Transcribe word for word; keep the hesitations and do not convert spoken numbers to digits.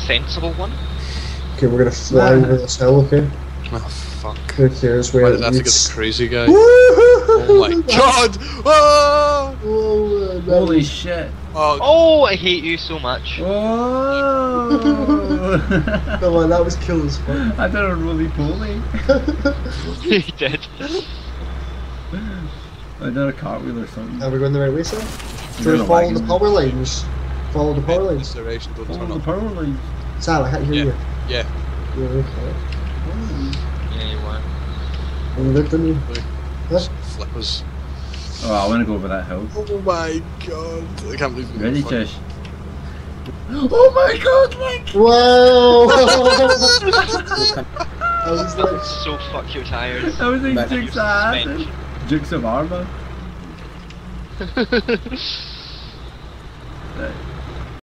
sensible one. Okay, we're gonna fly over this hill, okay? Oh fuck. Who cares where Why it did I have to get leads? the crazy guy? Oh my god! Oh! Oh, no. Holy shit! Oh, Oh, I hate you so much. Oh! Come on, that was cool as fuck. I did a roly poly. You did. I did a cartwheel or something. Are we going the right way, sir? You're Do we in a follow wagon. the power lines? Follow the power lines? Acceleration, don't Follow turn the up. power lines. Sal, I can't hear Yeah. you. Yeah. Yeah, okay. Yeah, you were. You looked at me. Huh? Flippers. Oh, I want to go over that hill. Oh my god. I can't believe we Ready, got Tish? Oh my god, Link! Whoa! I was like, So fuck your tires. That was like And Jukes your of acid. suspension. Jukes of Arma. Right.